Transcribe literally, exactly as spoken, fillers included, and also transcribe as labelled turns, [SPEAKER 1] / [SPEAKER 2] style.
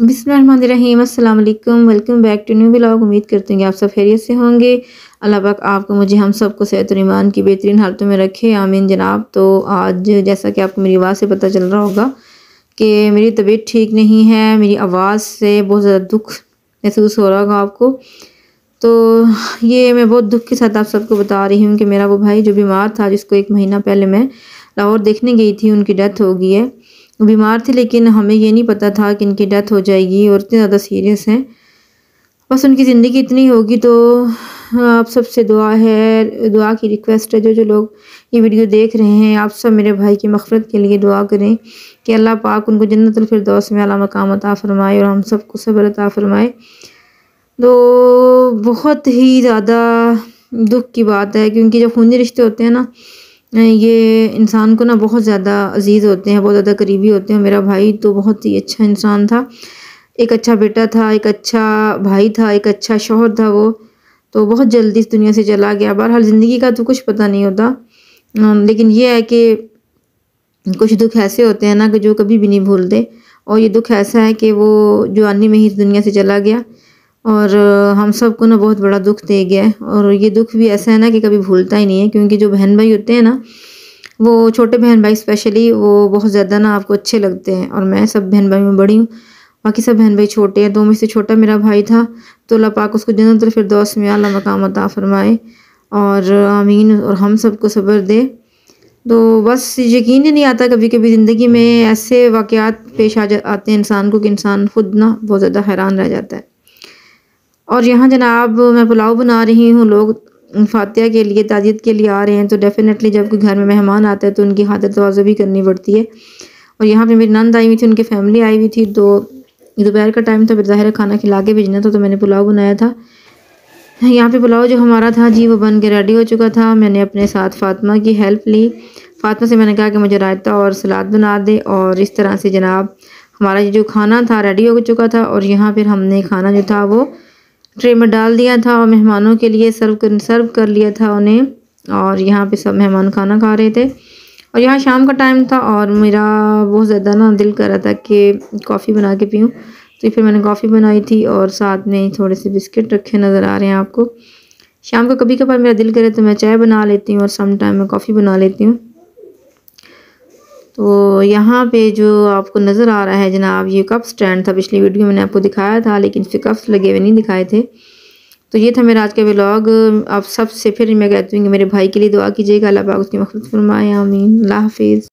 [SPEAKER 1] बिस्मिल्लाहिर्रहमानिर्रहीम, अस्सलाम वालेकुम, welcome back to new vlog. उम्मीद करते हैं कि आप सब खैरियत से होंगे। अल्लाह पाक आपको मुझे हम सबको सेहत और ईमान की बेहतरीन हालतों में रखे, आमीन जनाब। तो आज जैसा कि आपको मेरी आवाज़ से पता चल रहा होगा कि मेरी तबीयत ठीक नहीं है, मेरी आवाज़ से बहुत ज़्यादा दुख महसूस हो रहा होगा आपको। तो ये मैं बहुत दुख के साथ आप सबको बता रही हूँ कि मेरा वो भाई जो बीमार था, जिसको एक महीना पहले मैं लाहौर देखने गई थी, उनकी डेथ हो गई है। बीमार थे लेकिन हमें ये नहीं पता था कि इनकी डेथ हो जाएगी और इतनी ज़्यादा सीरियस हैं। बस उनकी ज़िंदगी इतनी होगी। तो आप सबसे दुआ है, दुआ की रिक्वेस्ट है, जो जो लोग ये वीडियो देख रहे हैं, आप सब मेरे भाई की मग़फ़िरत के लिए दुआ करें कि अल्लाह पाक उनको जन्नतुल फ़िरदौस में आला मकाम अता फ़रमाए और हम सबको सब्र अता फ़रमाए। तो बहुत ही ज़्यादा दुख की बात है, क्योंकि जब खूनी रिश्ते होते हैं ना, ये इंसान को ना बहुत ज़्यादा अजीज़ होते हैं, बहुत ज़्यादा करीबी होते हैं। मेरा भाई तो बहुत ही अच्छा इंसान था, एक अच्छा बेटा था, एक अच्छा भाई था, एक अच्छा शौहर था वो। तो बहुत जल्दी इस दुनिया से चला गया। बहरहाल ज़िंदगी का तो कुछ पता नहीं होता, लेकिन ये है कि कुछ दुख ऐसे होते हैं ना कि जो कभी भी नहीं भूलते। और ये दुख ऐसा है कि वो जवानी में ही इस दुनिया से चला गया और हम सब को ना बहुत बड़ा दुख दे गया है। और ये दुख भी ऐसा है ना कि कभी भूलता ही नहीं है, क्योंकि जो बहन भाई होते हैं ना, वो छोटे बहन भाई स्पेशली वो बहुत ज़्यादा ना आपको अच्छे लगते हैं। और मैं सब बहन भाई में बड़ी हूँ, बाकी सब बहन भाई छोटे हैं। दो में से छोटा मेरा भाई था, तो अल्लाह पाक उसको जन्नतुल फ़िरदौस में आला मकाम अता फ़रमाए और आमीन, और हम सबको सब्र दे। तो बस यकीन ही नहीं आता, कभी कभी ज़िंदगी में ऐसे वाक़यात पेश आ जा आते हैं इंसान को कि इंसान खुद ना बहुत ज़्यादा हैरान रह जाता है। और यहाँ जनाब मैं पुलाव बना रही हूँ, लोग फातिहा के लिए, ताज़ियत के लिए आ रहे हैं। तो डेफ़िनेटली जब कोई घर में मेहमान आता है तो उनकी खातिर तवाज़ुन भी करनी पड़ती है। और यहाँ पे मेरी नंद आई हुई थी, उनकी फैमिली आई हुई थी। तो दोपहर का टाइम था, फिर ज़ाहिर है खाना खिला के भेजना था, तो मैंने पुलाव बनाया था। यहाँ पे पुलाव जो हमारा था जी, वो बन के रेडी हो चुका था। मैंने अपने साथ फ़ातिमा की हेल्प ली। फ़ातिमा से मैंने कहा कि मुझे रायता और सलाद बना दे। और इस तरह से जनाब हमारा ये जो खाना था रेडी हो चुका था। और यहाँ फिर हमने खाना जो था वो ट्रे में डाल दिया था और मेहमानों के लिए सर्व कर सर्व कर लिया था उन्हें। और यहाँ पे सब मेहमान खाना खा रहे थे और यहाँ शाम का टाइम था और मेरा बहुत ज़्यादा ना दिल कर रहा था कि कॉफ़ी बना के पीऊँ। तो फिर मैंने कॉफ़ी बनाई थी और साथ में थोड़े से बिस्किट रखे नज़र आ रहे हैं आपको। शाम को कभी कभार मेरा दिल करे तो मैं चाय बना लेती हूँ और सम टाइम मैं कॉफ़ी बना लेती हूँ। तो यहाँ पे जो आपको नज़र आ रहा है जनाब, ये कप स्टैंड था। पिछली वीडियो में मैंने आपको दिखाया था, लेकिन इस पे कप्स लगे हुए नहीं दिखाए थे। तो ये था मेरा आज का व्लॉग। आप सबसे फिर मैं कहती हूँ कि मेरे भाई के लिए दुआ कीजिएगा, अल्लाह पाक उसकी मग़फ़िरत फरमाए, आमीन। अल्लाह हाफ़िज़।